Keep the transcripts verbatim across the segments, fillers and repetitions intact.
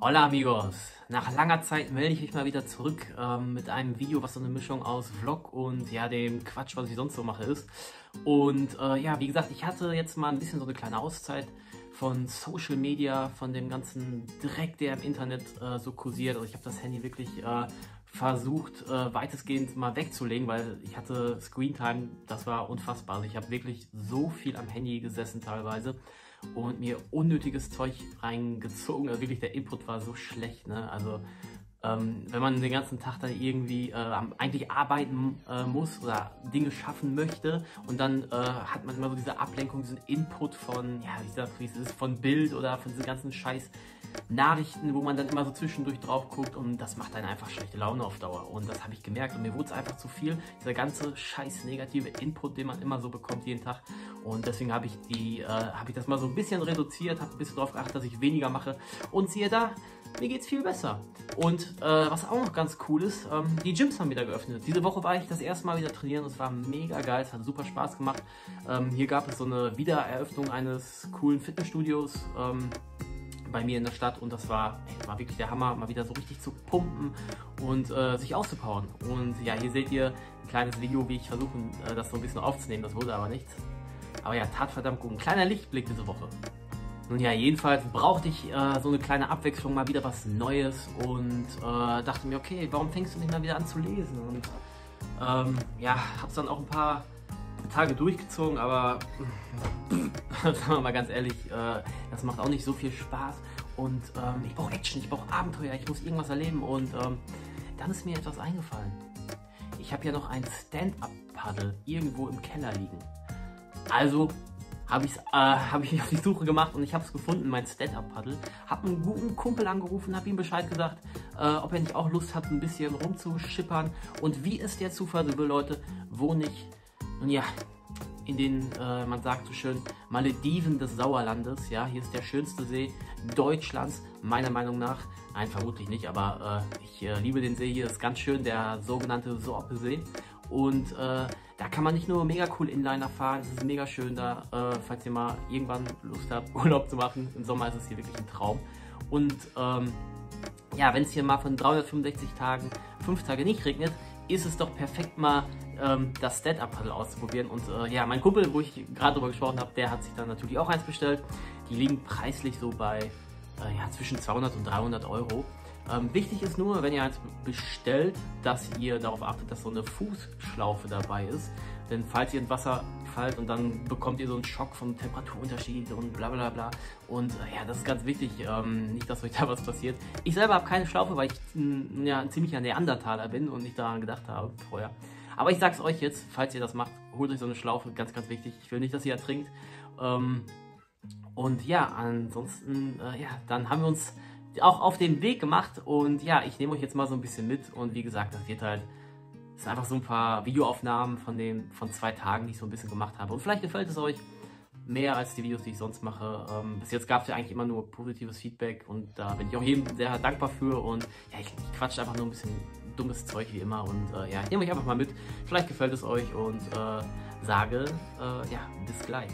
Hola amigos! Nach langer Zeit melde ich mich mal wieder zurück ähm, mit einem Video, was so eine Mischung aus Vlog und ja dem Quatsch, was ich sonst so mache, ist. Und äh, ja, wie gesagt, ich hatte jetzt mal ein bisschen so eine kleine Auszeit von Social Media, von dem ganzen Dreck, der im Internet äh, so kursiert. Also ich habe das Handy wirklich äh, versucht, äh, weitestgehend mal wegzulegen, weil ich hatte Screentime, das war unfassbar. Also ich habe wirklich so viel am Handy gesessen teilweise und mir unnötiges Zeug reingezogen. Also wirklich der Input war so schlecht, ne? Also ähm, wenn man den ganzen Tag dann irgendwie äh, eigentlich arbeiten äh, muss oder Dinge schaffen möchte und dann äh, hat man immer so diese Ablenkung, diesen Input von, ja, wie gesagt, wie es ist, von Bild oder von diesen ganzen scheiß Nachrichten, wo man dann immer so zwischendurch drauf guckt, und das macht einen einfach schlechte Laune auf Dauer. Und das habe ich gemerkt und mir wurde es einfach zu viel, dieser ganze scheiß negative Input, den man immer so bekommt jeden Tag. Und deswegen habe ich die, äh, habe ich das mal so ein bisschen reduziert, habe ein bisschen darauf geachtet, dass ich weniger mache, und siehe da, mir geht es viel besser. Und äh, was auch noch ganz cool ist, ähm, die Gyms haben wieder geöffnet. Diese Woche war ich das erste Mal wieder trainieren und es war mega geil, es hat super Spaß gemacht. Ähm, hier gab es so eine Wiedereröffnung eines coolen Fitnessstudios ähm, bei mir in der Stadt, und das war, ey, war wirklich der Hammer, mal wieder so richtig zu pumpen und äh, sich auszupowern. Und ja, hier seht ihr ein kleines Video, wie ich versuche, äh, das so ein bisschen aufzunehmen, das wurde aber nichts. Aber ja, tat verdammt gut. Ein kleiner Lichtblick diese Woche. Nun ja, jedenfalls brauchte ich äh, so eine kleine Abwechslung, mal wieder was Neues, und äh, dachte mir, okay, warum fängst du nicht mal wieder an zu lesen? Und ähm, ja, hab's dann auch ein paar Tage durchgezogen, aber sagen wir mal ganz ehrlich, äh, das macht auch nicht so viel Spaß, und ähm, ich brauche Action, ich brauche Abenteuer, ich muss irgendwas erleben, und ähm, dann ist mir etwas eingefallen. Ich habe ja noch ein Stand-Up-Paddle irgendwo im Keller liegen. Also habe ich, äh, hab ich mich auf die Suche gemacht und ich habe es gefunden, mein Stand-Up-Paddle. Habe einen guten Kumpel angerufen, habe ihm Bescheid gesagt, äh, ob er nicht auch Lust hat, ein bisschen rumzuschippern. Und wie es der Zufall so will, Leute, wohne ich, nun ja, in den, äh, man sagt so schön, Malediven des Sauerlandes. Ja, hier ist der schönste See Deutschlands, meiner Meinung nach. Nein, vermutlich nicht, aber äh, ich äh, liebe den See hier, ist ganz schön, der sogenannte Sorpesee. Und äh, da kann man nicht nur mega cool Inliner fahren, es ist mega schön da, äh, falls ihr mal irgendwann Lust habt, Urlaub zu machen. Im Sommer ist es hier wirklich ein Traum. Und ähm, ja, wenn es hier mal von dreihundertfünfundsechzig Tagen fünf Tage nicht regnet, ist es doch perfekt, mal ähm, das Stand-Up-Paddle auszuprobieren. Und äh, ja, mein Kumpel, wo ich gerade drüber gesprochen habe, der hat sich dann natürlich auch eins bestellt. Die liegen preislich so bei äh, ja, zwischen zweihundert und dreihundert Euro. Ähm, wichtig ist nur, wenn ihr eins bestellt, dass ihr darauf achtet, dass so eine Fußschlaufe dabei ist. Denn falls ihr ins Wasser fallt und dann bekommt ihr so einen Schock vom Temperaturunterschied und bla bla bla. Und äh, ja, das ist ganz wichtig, ähm, nicht, dass euch da was passiert. Ich selber habe keine Schlaufe, weil ich mh, ja, ein ziemlicher Neandertaler bin und nicht daran gedacht habe vorher. Aber ich sag's euch jetzt, falls ihr das macht, holt euch so eine Schlaufe, ganz ganz wichtig. Ich will nicht, dass ihr ertrinkt. Ähm, und ja, ansonsten, äh, ja, dann haben wir uns auch auf den Weg gemacht, und ja, ich nehme euch jetzt mal so ein bisschen mit, und wie gesagt, das wird halt, das sind einfach so ein paar Videoaufnahmen von den, von zwei Tagen, die ich so ein bisschen gemacht habe, und vielleicht gefällt es euch mehr als die Videos, die ich sonst mache. Ähm, bis jetzt gab es ja eigentlich immer nur positives Feedback, und da bin ich auch jedem sehr dankbar für, und ja, ich, ich quatsche einfach nur ein bisschen dummes Zeug wie immer, und äh, ja, ich nehme euch einfach mal mit, vielleicht gefällt es euch, und äh, sage, äh, ja, bis gleich.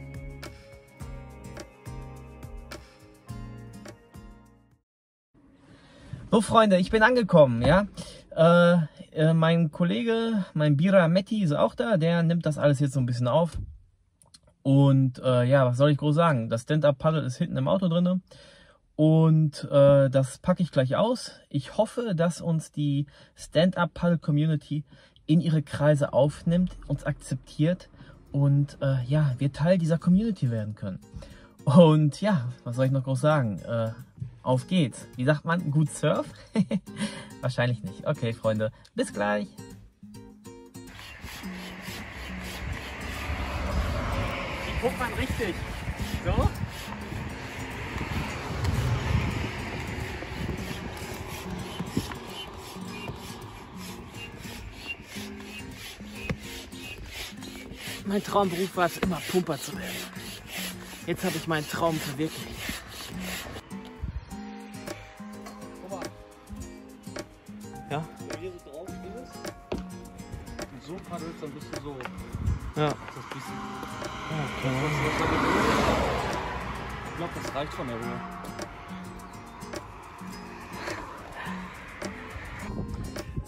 So Freunde, ich bin angekommen, ja. Äh, äh, mein Kollege, mein Bira Metti ist auch da, der nimmt das alles jetzt so ein bisschen auf. Und äh, ja, was soll ich groß sagen? Das Stand-Up-Paddle ist hinten im Auto drin, und äh, das packe ich gleich aus. Ich hoffe, dass uns die Stand-Up-Paddle-Community in ihre Kreise aufnimmt, uns akzeptiert, und äh, ja, wir Teil dieser Community werden können. Und ja, was soll ich noch groß sagen? Äh, Auf geht's. Wie sagt man? Gut Surf? Wahrscheinlich nicht. Okay, Freunde. Bis gleich. Wie guckt man richtig? So? Mein Traumberuf war es immer, Pumper zu werden. Jetzt habe ich meinen Traum verwirklicht. Ja. Wenn du hier so drauf stehst und so paddelst, dann bist du so. Ja. Das bisschen. Okay. Ich glaube, das reicht von der Ruhe.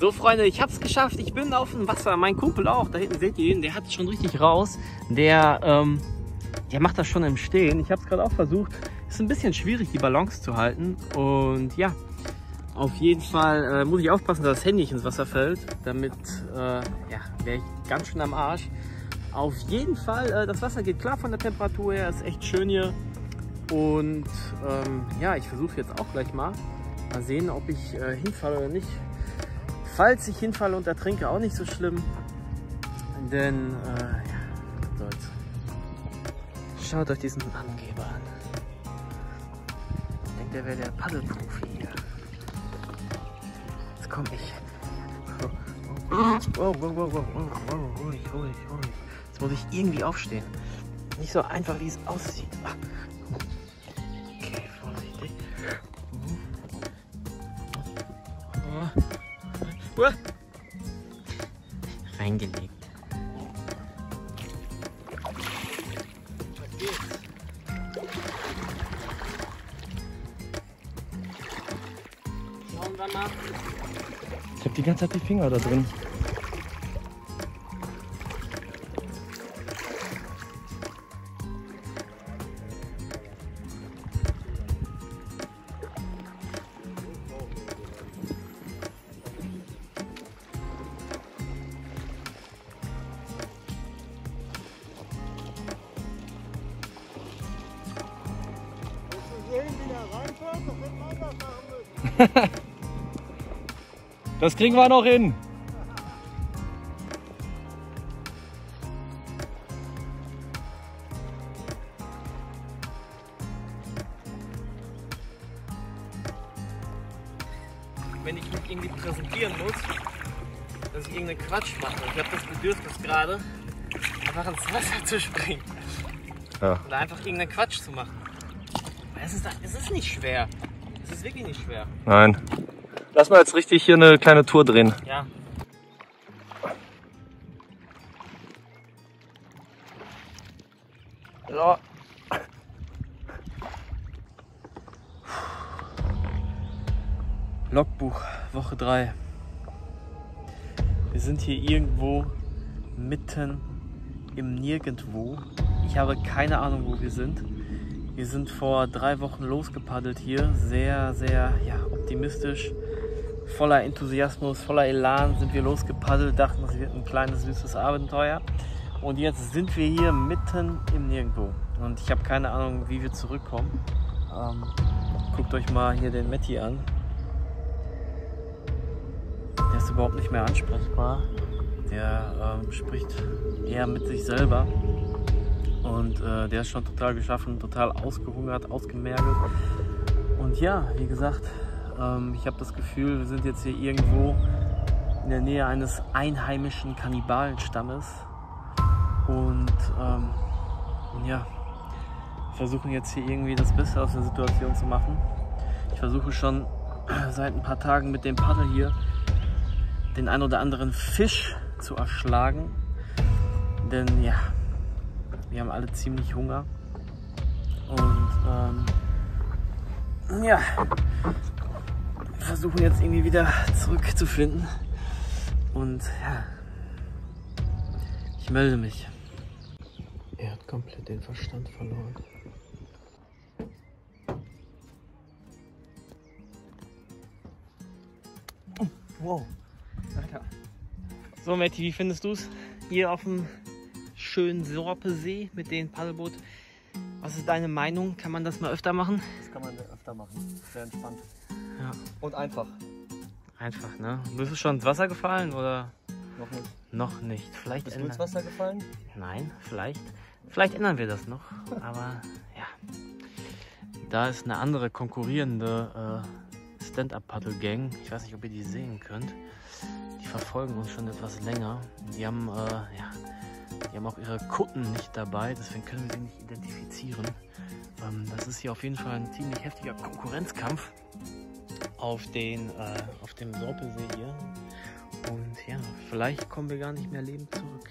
So Freunde, ich habe es geschafft. Ich bin auf dem Wasser. Mein Kumpel auch. Da hinten seht ihr ihn. Der hat es schon richtig raus. Der, ähm, der macht das schon im Stehen. Ich habe es gerade auch versucht. Ist ein bisschen schwierig, die Balance zu halten. Und ja, auf jeden Fall äh, muss ich aufpassen, dass das Handy nicht ins Wasser fällt. Damit äh, ja, wäre ich ganz schön am Arsch. Auf jeden Fall, äh, das Wasser geht klar von der Temperatur her. Ist echt schön hier. Und ähm, ja, ich versuche jetzt auch gleich mal. Mal sehen, ob ich äh, hinfalle oder nicht. Falls ich hinfalle und ertrinke, auch nicht so schlimm. Denn, äh, ja, was soll's. Schaut euch diesen Angeber an. Ich denke, der wäre der Paddelprofi hier. Jetzt komm ich. Wow, wow, wow, wow, wow, wow, ruhig, ruhig, ruhig. Jetzt muss ich irgendwie aufstehen. Nicht so einfach, wie es aussieht. Okay, vorsichtig. Uh. Reingelegt. Was geht's? Schauen wir mal. Ich habe die ganze Zeit die Finger da drin. Das kriegen wir noch hin. Wenn ich mich irgendwie präsentieren muss, dass ich irgendeinen Quatsch mache. Ich habe das Bedürfnis gerade, einfach ins Wasser zu springen. Ja. Oder einfach irgendeinen Quatsch zu machen. Es ist, es ist nicht schwer. Es ist wirklich nicht schwer. Nein. Lass mal jetzt richtig hier eine kleine Tour drehen. Ja. Ja. Logbuch, Woche drei. Wir sind hier irgendwo mitten im Nirgendwo. Ich habe keine Ahnung, wo wir sind. Wir sind vor drei Wochen losgepaddelt hier. Sehr, sehr ja, optimistisch. Voller Enthusiasmus, voller Elan sind wir losgepaddelt. Dachten, es wird ein kleines, süßes Abenteuer. Und jetzt sind wir hier mitten im Nirgendwo. Und ich habe keine Ahnung, wie wir zurückkommen. Ähm, guckt euch mal hier den Matti an. Der ist überhaupt nicht mehr ansprechbar. Der ähm, spricht eher mit sich selber. Und äh, der ist schon total geschaffen, total ausgehungert, ausgemergelt. Und ja, wie gesagt, ähm, ich habe das Gefühl, wir sind jetzt hier irgendwo in der Nähe eines einheimischen Kannibalenstammes. Und ähm, ja, versuchen jetzt hier irgendwie das Beste aus der Situation zu machen. Ich versuche schon seit ein paar Tagen mit dem Paddel hier den ein oder anderen Fisch zu erschlagen. Denn ja, wir haben alle ziemlich Hunger. Und ähm, ja, wir versuchen jetzt irgendwie wieder zurückzufinden. Und ja, ich melde mich. Er hat komplett den Verstand verloren. Oh, wow. Alter. So, Matti, wie findest du es hier auf dem schönen Sorpesee mit dem Paddelboot? Was ist deine Meinung? Kann man das mal öfter machen? Das kann man öfter machen. Sehr entspannt. Ja. Und einfach. Einfach, ne? Bist du schon ins Wasser gefallen oder? Noch nicht. Noch nicht. Vielleicht Bist du ins ändern... Wasser gefallen? Nein, vielleicht. Vielleicht ändern wir das noch. Aber ja. Da ist eine andere konkurrierende äh, Stand-Up-Paddle-Gang. Ich weiß nicht, ob ihr die sehen könnt. Die verfolgen uns schon etwas länger. Die haben, äh, ja, die haben auch ihre Kutten nicht dabei, deswegen können wir sie nicht identifizieren. Ähm, das ist hier auf jeden Fall ein ziemlich heftiger Konkurrenzkampf auf, den, äh, auf dem Sorpesee hier. Und ja, vielleicht kommen wir gar nicht mehr lebend zurück.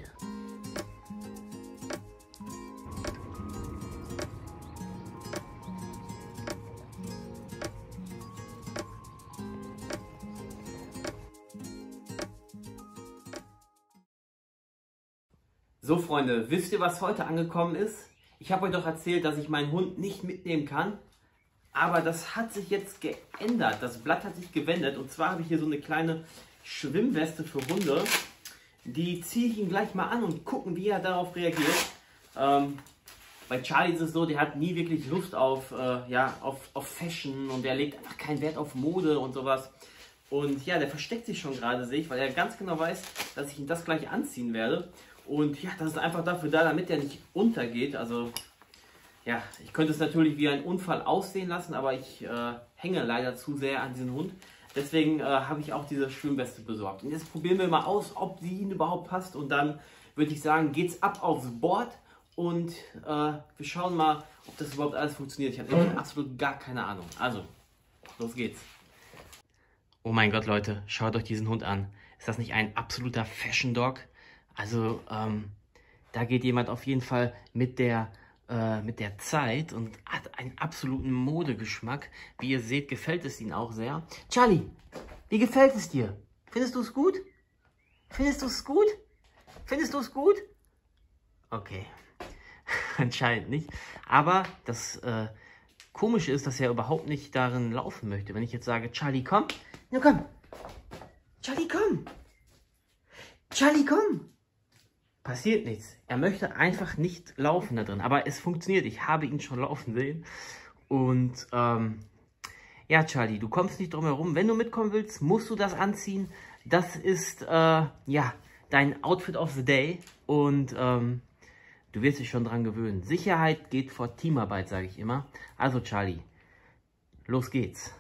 So Freunde, wisst ihr, was heute angekommen ist? Ich habe euch doch erzählt, dass ich meinen Hund nicht mitnehmen kann. Aber das hat sich jetzt geändert. Das Blatt hat sich gewendet. Und zwar habe ich hier so eine kleine Schwimmweste für Hunde. Die ziehe ich ihm gleich mal an und gucken, wie er darauf reagiert. Ähm, bei Charlie ist es so, der hat nie wirklich Lust auf, äh, ja, auf, auf Fashion und der legt einfach keinen Wert auf Mode und sowas. Und ja, der versteckt sich schon gerade, sehe ich, weil er ganz genau weiß, dass ich ihm das gleich anziehen werde. Und ja, das ist einfach dafür da, damit er nicht untergeht. Also ja, ich könnte es natürlich wie ein Unfall aussehen lassen, aber ich äh, hänge leider zu sehr an diesen Hund. Deswegen äh, habe ich auch diese Schwimmweste besorgt. Und jetzt probieren wir mal aus, ob sie ihn überhaupt passt. Und dann würde ich sagen, geht's ab aufs Board. Und äh, wir schauen mal, ob das überhaupt alles funktioniert. Ich habe nämlich absolut gar keine Ahnung. Also, los geht's. Oh mein Gott, Leute, schaut euch diesen Hund an. Ist das nicht ein absoluter Fashion Dog? Also, ähm, da geht jemand auf jeden Fall mit der, äh, mit der Zeit und hat einen absoluten Modegeschmack. Wie ihr seht, gefällt es ihm auch sehr. Charlie, wie gefällt es dir? Findest du es gut? Findest du es gut? Findest du es gut? Okay, anscheinend nicht. Aber das äh, Komische ist, dass er überhaupt nicht darin laufen möchte. Wenn ich jetzt sage, Charlie, komm. Na komm. Charlie, komm. Charlie, komm. Passiert nichts. Er möchte einfach nicht laufen da drin. Aber es funktioniert. Ich habe ihn schon laufen sehen. Und ähm, ja, Charlie, du kommst nicht drum herum. Wenn du mitkommen willst, musst du das anziehen. Das ist äh, ja dein Outfit of the Day. Und ähm, du wirst dich schon dran gewöhnen. Sicherheit geht vor Teamarbeit, sage ich immer. Also Charlie, los geht's.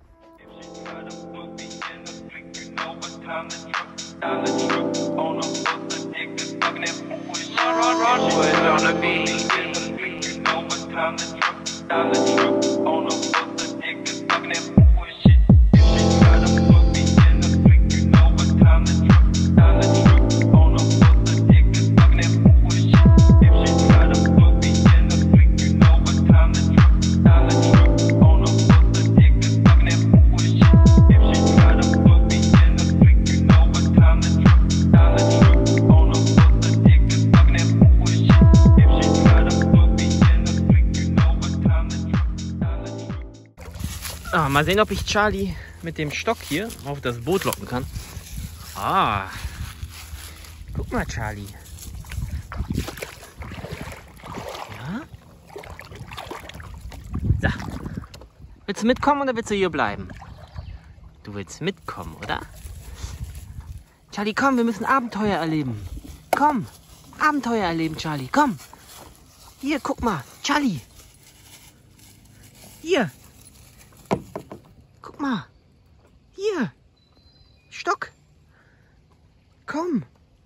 Ah, mal sehen, ob ich Charlie mit dem Stock hier auf das Boot locken kann. Ah, guck mal, Charlie. Ja? So. Willst du mitkommen oder willst du hier bleiben? Du willst mitkommen, oder? Charlie, komm, wir müssen Abenteuer erleben. Komm, Abenteuer erleben, Charlie, komm. Hier, guck mal, Charlie. Hier. Guck mal. Hier. Stock. Komm.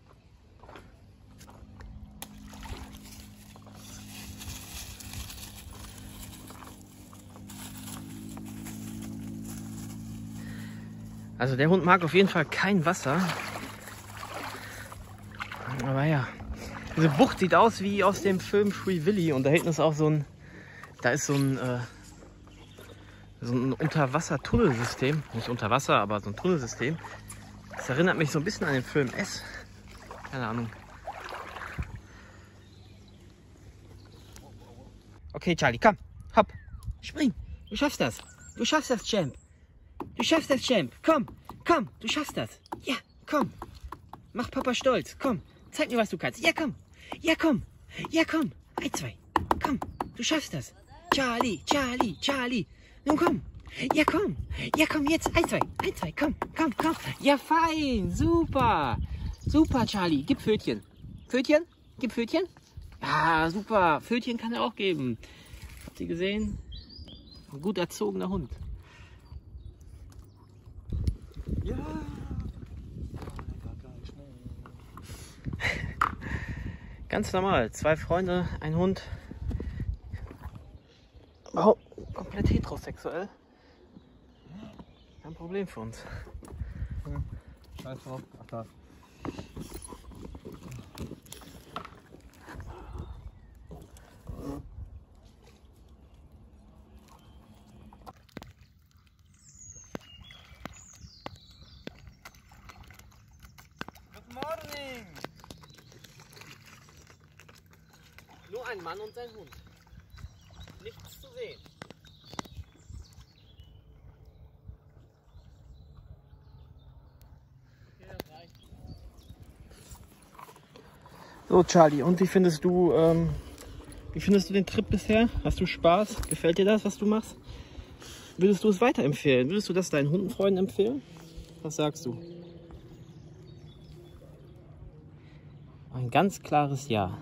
Also der Hund mag auf jeden Fall kein Wasser. Aber ja. Diese Bucht sieht aus wie aus dem Film Free Willy. Und da hinten ist auch so ein... Da ist so ein... Äh, so ein Unterwasser-Tunnelsystem. Nicht unter Wasser, aber so ein Tunnelsystem. Das erinnert mich so ein bisschen an den Film S. Keine Ahnung. Okay, Charlie, komm. Hopp. Spring. Du schaffst das. Du schaffst das, Champ. Du schaffst das, Champ. Komm. Komm. Du schaffst das. Ja, komm. Mach Papa stolz. Komm. Zeig mir, was du kannst. Ja, komm. Ja, komm. Ja, komm. Ein, zwei. Komm. Du schaffst das. Charlie, Charlie, Charlie. Nun komm. Ja, komm. Ja, komm jetzt. Ein, zwei. Ein, zwei. Komm, komm, komm. Ja, fein. Super. Super, Charlie. Gib Pfötchen. Pfötchen? Gib Pfötchen? Ja, super. Pfötchen kann er auch geben. Habt ihr gesehen? Ein gut erzogener Hund. Ja. Ganz normal. Zwei Freunde, ein Hund. Oh, komplett heterosexuell. Kein Problem für uns. Hm. Scheiß drauf. Ach da. Good morning! ein Mann und sein Hund. Nichts zu sehen. Okay, das reicht. So Charlie, und wie findest du ähm, wie findest du den Trip bisher? Hast du Spaß? Gefällt dir das, was du machst? Würdest du es weiterempfehlen? Würdest du das deinen Hundenfreunden empfehlen? Was sagst du? Ein ganz klares Ja.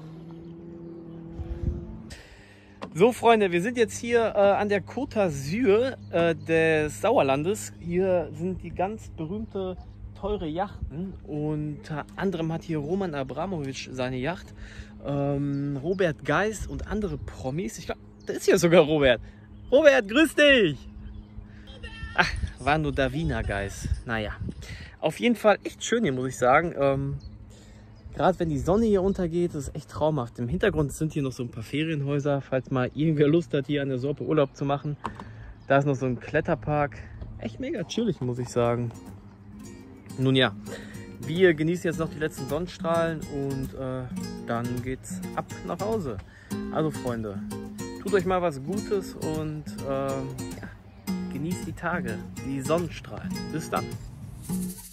So Freunde, wir sind jetzt hier äh, an der Côte d'Azur äh, des Sauerlandes. Hier sind die ganz berühmte, teure Yachten. Unter anderem hat hier Roman Abramovic seine Yacht. Ähm, Robert Geis und andere Promis. Ich glaube, da ist hier sogar Robert. Robert, grüß dich! Ach, war nur Davina Geis. Naja, auf jeden Fall echt schön hier, muss ich sagen. Ähm, Gerade wenn die Sonne hier untergeht, ist es echt traumhaft. Im Hintergrund sind hier noch so ein paar Ferienhäuser, falls mal irgendwer Lust hat, hier an der Sorpe Urlaub zu machen. Da ist noch so ein Kletterpark. Echt mega chillig, muss ich sagen. Nun ja, wir genießen jetzt noch die letzten Sonnenstrahlen und äh, dann geht's ab nach Hause. Also Freunde, tut euch mal was Gutes und äh, ja, genießt die Tage, die Sonnenstrahlen. Bis dann.